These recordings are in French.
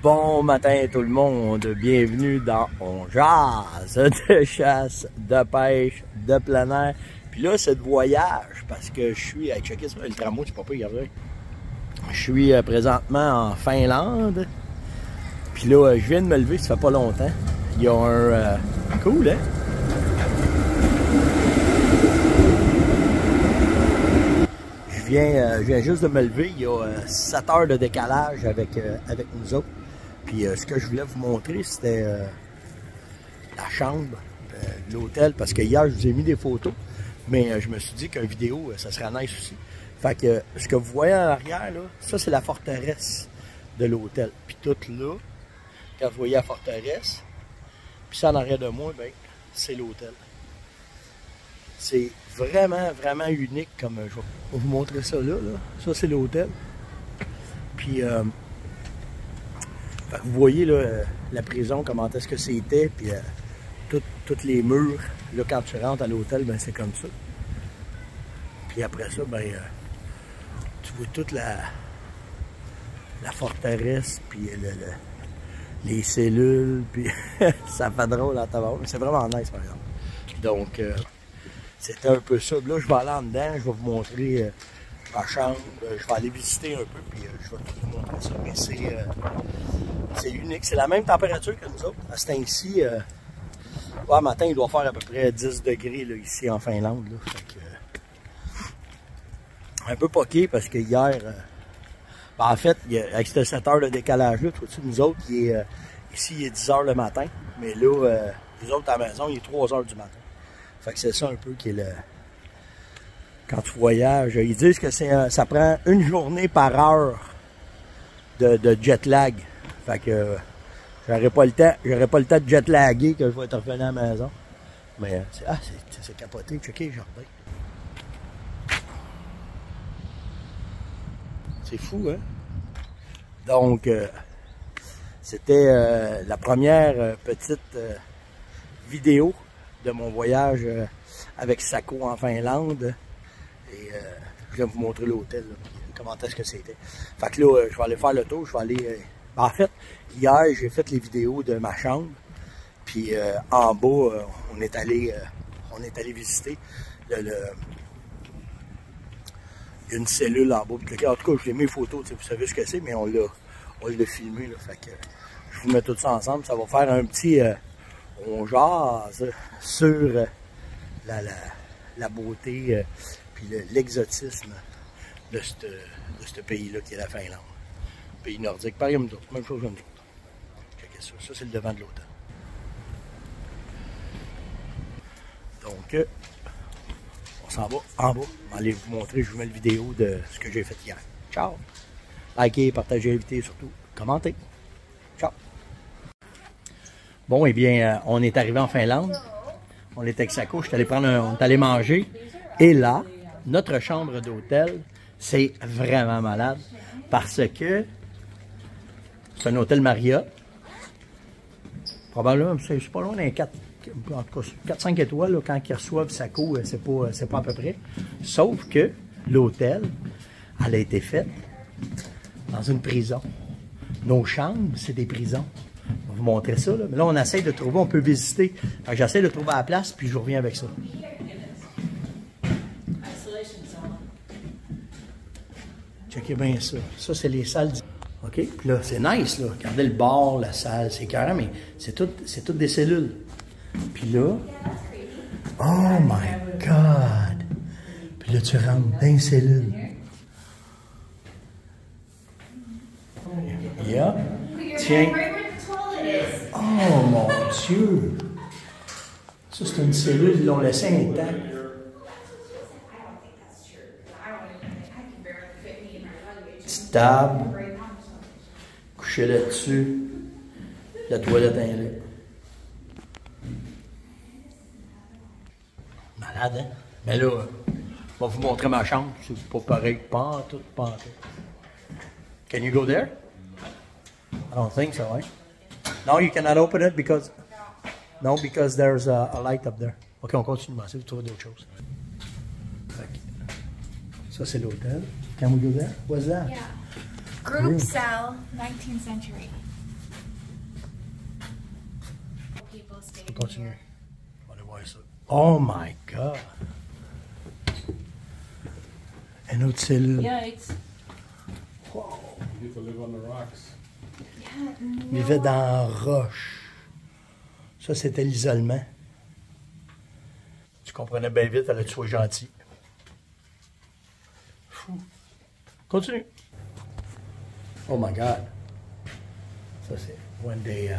Bon matin tout le monde, bienvenue dans On Jase de chasse, de pêche, de plein air. Puis là c'est de voyage parce que je suis, checker ça, le tramway, c'est pas pire, regardez. Je suis présentement en Finlande. Puis là, je viens de me lever, ça fait pas longtemps. Il y a un... cool, hein? Je viens juste de me lever. Il y a 7 heures de décalage avec nous autres. Puis ce que je voulais vous montrer, c'était la chambre de l'hôtel. Parce que hier, je vous ai mis des photos. Mais je me suis dit qu'une vidéo, ça serait nice aussi. Fait que ce que vous voyez en arrière, là, ça c'est la forteresse de l'hôtel. Puis tout là, quand vous voyez la forteresse, puis ça en arrière de moi, ben, c'est l'hôtel. C'est vraiment, vraiment unique comme je vais vous montrer ça là. Ça c'est l'hôtel. Puis vous voyez là, la prison, comment est-ce que c'était, puis tous les murs, là quand tu rentres à l'hôtel, ben c'est comme ça. Puis après ça, ben tu vois toute la forteresse, puis les cellules, puis ça fait drôle à tabac. C'est vraiment nice par exemple. Donc c'était un peu ça. Là je vais aller en dedans, je vais vous montrer ma chambre, je vais aller visiter un peu, puis je vais tout vous montrer ça. Mais c'est unique, c'est la même température que nous autres. À ce temps-ci, ouais, matin il doit faire à peu près 10 degrés là, ici en Finlande. Là. Fait que, un peu poqué parce que hier, ben en fait, avec ces 7 heures de décalage-là, nous autres, ici il est 10 heures le matin, mais là, vous autres à la maison, il est 3 heures du matin. Fait que c'est ça un peu qui est le... Quand tu voyages, ils disent que ça prend une journée par heure de jet lag. Fait que j'aurais pas le temps de jet laguer que je vais être revenu à la maison. Mais c'est capoté, checker le jardin. C'est fou, hein? Donc, c'était la première petite vidéo de mon voyage avec Saco en Finlande. Et je vais vous montrer l'hôtel, comment est-ce que c'était. Fait que là, je vais aller faire le tour, je vais aller... en fait, hier, j'ai fait les vidéos de ma chambre. Puis en bas, on est allé visiter une cellule en bas. Puis, en tout cas, j'ai mis mes photos, vous savez ce que c'est, mais on l'a filmé. Là, fait que je vous mets tout ça ensemble. Ça va faire un petit on jase sur la beauté puis l'exotisme de ce pays-là qui est la Finlande. Pays nordique, pareil comme nous autres, même chose comme nous autres. Checkez ça, ça c'est le devant de l'hôtel. Donc, on s'en va en bas. On va aller vous montrer, je vous mets la vidéo de ce que j'ai fait hier. Ciao! Likez, partagez, invitez, surtout commentez. Ciao! Bon, eh bien, on est arrivé en Finlande. On était avec Saco, on est allé manger. Et là, notre chambre d'hôtel, c'est vraiment malade. Parce que c'est un hôtel Marriott. Probablement, c'est pas loin d'un 4-5 étoiles, là, quand ils reçoivent Saco, c'est pas à peu près. Sauf que l'hôtel, elle a été faite dans une prison. Nos chambres, c'est des prisons. On va vous montrer ça. Là. Mais là, on essaie de trouver, on peut visiter. J'essaie de trouver à la place, puis je reviens avec ça. Checkez bien ça. Ça, c'est les salles. OK? Puis là, c'est nice, là. Regardez le bar, la salle, c'est carré, mais c'est toutes des cellules. Puis là, oh my God! Puis là, tu rentres dans les cellules. Yeah. Tiens. Oh mon Dieu! Ça, c'est une cellule, ils l'ont laissé intacte. Petite table. Coucher là-dessus. La toilette est là. Malade, hein? Mais là, je vais vous montrer ma chambre. C'est pas pareil. Pas tout. Can you go there? I don't think so, eh? No, you cannot open it because there's a light up there. Ok, on continue. On va essayer de trouver d'autres choses. Ça, c'est l'hôtel. Can we go there? What's that? Yeah. Group cell, 19th century. Continue. On va aller voir ça. Oh my God! Une autre cellule. Yikes. Wow! You need to live on the rocks. Il vivait dans la roche. Ça, c'était l'isolement. Tu comprenais bien vite, fallait que tu sois gentil. Fou. Continue. Oh my God. Ça, c'est one day.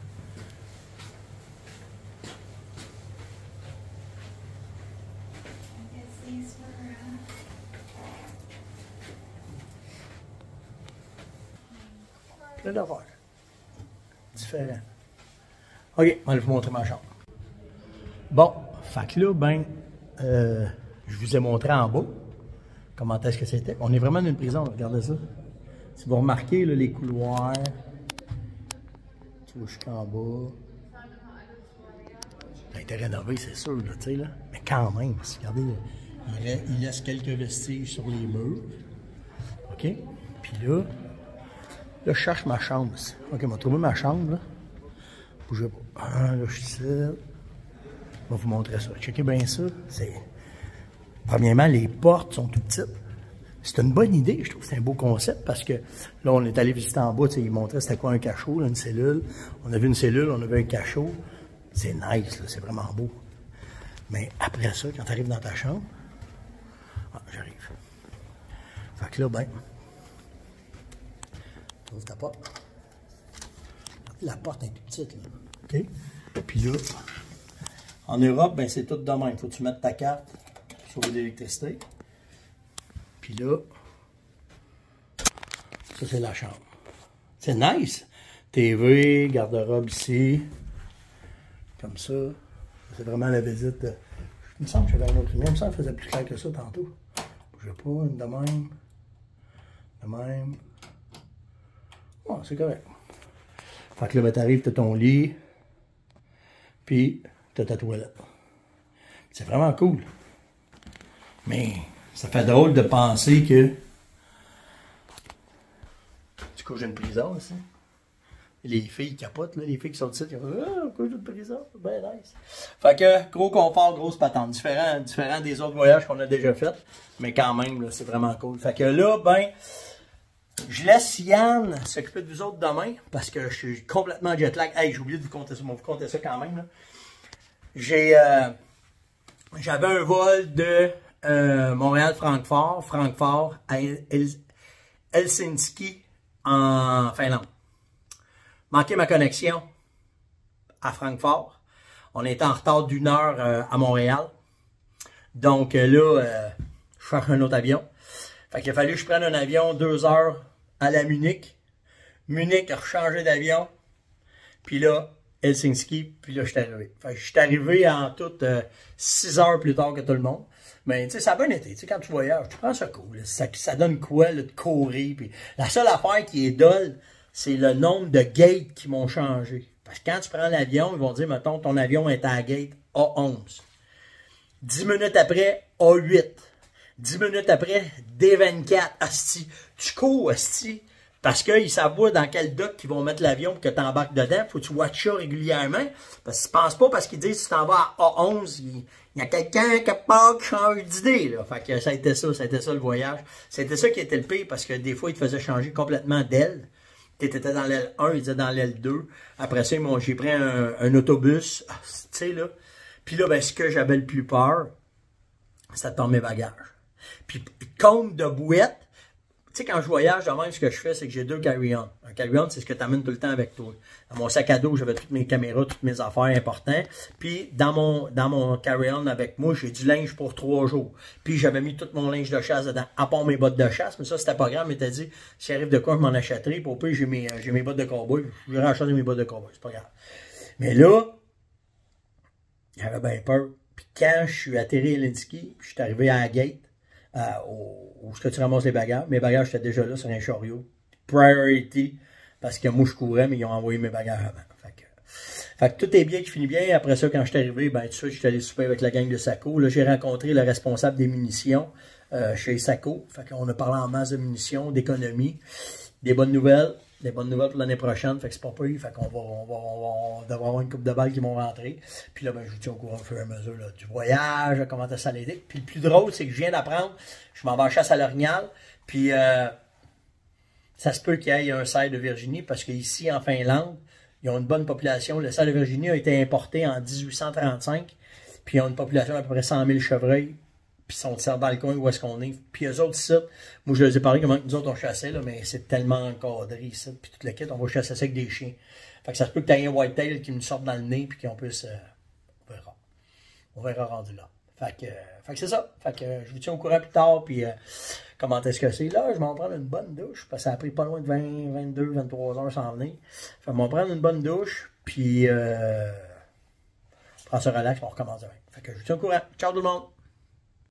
Plein d'affaires. Différent. OK, on va vous montrer ma chambre. Bon, fait que là, ben, je vous ai montré en bas comment est-ce que c'était. On est vraiment dans une prison, là, regardez ça. Si vous remarquez, là, les couloirs, tu vois jusqu'en bas. Ça a été rénové, c'est sûr, là, tu sais, là. Mais quand même, regardez, il laisse quelques vestiges sur les murs. OK? Puis là, je cherche ma chambre. OK, on va trouver ma chambre, là. Bougez pas. Ah, là, je suis ici. Je vais vous montrer ça. Checkez bien ça. Premièrement, les portes sont tout petites. C'est une bonne idée, je trouve que c'est un beau concept parce que là, on est allé visiter en bas, ils montraient c'était quoi un cachot, là, une cellule. On a vu une cellule, on a vu un cachot. C'est nice, c'est vraiment beau. Mais après ça, quand tu arrives dans ta chambre, ah, j'arrive. Fait que là, ben, tu ouvres ta porte. La porte est toute petite, là. OK? Puis là, en Europe, ben, c'est tout de même. Il faut que tu mettes ta carte sur l'électricité. Puis là, ça, c'est la chambre. C'est nice. TV, garde-robe ici. Comme ça. C'est vraiment la visite. Il me semble que j'avais un autre. Il me semble que ça faisait plus clair que ça tantôt. Je sais pas, une de même. De même. Bon, c'est correct. Fait que là, ben, t'arrives, t'as ton lit. Puis, t'as ta toilette. C'est vraiment cool. Mais, ça fait drôle de penser que tu couches une prison aussi. Les filles capotent, là, les filles qui sont ici, ils disent ah, on couche une prison, c'est bien nice. Fait que, gros confort, grosse patente. Différent des autres voyages qu'on a déjà fait. Mais quand même, c'est vraiment cool. Fait que là, ben, je laisse Yann s'occuper de vous autres demain parce que je suis complètement jet lag. Hey, j'ai oublié de vous compter ça, vous compter ça quand même. J'avais un vol de Montréal-Francfort, Francfort à Helsinki en Finlande. Manqué ma connexion à Francfort. On était en retard d'1 heure à Montréal. Donc là, je cherche un autre avion. Fait qu'il a fallu que je prenne un avion 2 heures à la Munich. Munich a rechangé d'avion. Puis là, Helsinki. Puis là, je suis arrivé. Fait que je suis arrivé en tout 6 heures plus tard que tout le monde. Mais tu sais, ça a bien été. Tu sais, quand tu voyages, tu prends ça cool. Ça donne quoi là, de courir. Puis la seule affaire qui est dole, c'est le nombre de gates qui m'ont changé. Parce que quand tu prends l'avion, ils vont dire, mettons, ton avion est à la gate A11. 10 minutes après, A8. 10 minutes après, D24, asti. Tu cours, asti. Parce qu'ils savent dans quel dock ils vont mettre l'avion pour que tu embarques dedans. Faut que tu watches ça régulièrement. Parce qu'ils ne pensent pas parce qu'ils disent que tu t'en vas à A11, il y a quelqu'un quelque part qui change d'idée. Fait que ça a été ça le voyage. C'était ça qui était le pire parce que des fois, ils te faisaient changer complètement d'aile. Tu étais dans l'aile 1, ils étaient dans l'aile 2. Après ça, j'ai pris un autobus. Tu sais, là. Puis là, ben, ce que j'avais le plus peur, c'était de perdre mes bagages. Puis, compte de bouette, tu sais, quand je voyage, de même, ce que je fais, c'est que j'ai 2 carry-on. Un carry-on, c'est ce que tu amènes tout le temps avec toi. Dans mon sac à dos, j'avais toutes mes caméras, toutes mes affaires importantes. Puis, dans mon carry-on avec moi, j'ai du linge pour 3 jours. Puis, j'avais mis tout mon linge de chasse dedans, à part mes bottes de chasse. Mais ça, c'était pas grave. Mais t'as dit, s'il arrive de quoi, je m'en achèterai. Pour peu, j'ai mes bottes de cowboy. Je vais racheter mes bottes de cowboy. C'est pas grave. Mais là, j'avais bien peur. Puis, quand je suis atterri à Helsinki, je suis arrivé à la gate, où est-ce que tu ramasses les bagages. Mes bagages étaient déjà là sur un chariot. Priority, parce que moi je courais, mais ils ont envoyé mes bagages avant. Fait que tout est bien qui finit bien. Après ça, quand je suis arrivé, ben tout ça, je suis allé souper avec la gang de Saco. Là, j'ai rencontré le responsable des munitions chez Saco. Fait qu'on a parlé en masse de munitions, d'économie, des bonnes nouvelles. des bonnes nouvelles pour l'année prochaine. Fait que c'est pas pire. Fait qu'on on devrait avoir une coupe de balles qui vont rentrer. Puis là, ben, je vous tiens au courant au fur et à mesure là, du voyage, comment ça allait été. Puis le plus drôle, c'est que je viens d'apprendre, je m'en vais en chasse à l'orignal. Puis ça se peut qu'il y ait un cerf de Virginie parce qu'ici, en Finlande, ils ont une bonne population. Le cerf de Virginie a été importé en 1835. Puis ils ont une population d'à peu près 100 000 chevreuils. Puis ils sont dans le coin où est-ce qu'on est. Puis eux autres, ici, moi je leur ai parlé comment nous autres on chassait, là, mais c'est tellement encadré ici. Puis toute la quête, on va chasser ça avec des chiens. Fait que ça se peut que tu aies un whitetail qui nous sorte dans le nez, puis qu'on puisse. On verra. On verra rendu là. Fait que c'est ça. Fait que je vous tiens au courant plus tard, puis comment est-ce que c'est. Là, je vais m'en prendre une bonne douche, parce que ça a pris pas loin de 20, 22, 23 heures sans venir. Fait que je vais m'en prendre une bonne douche, puis prends ça relax, on recommence demain. Fait que je vous tiens au courant. Ciao tout le monde!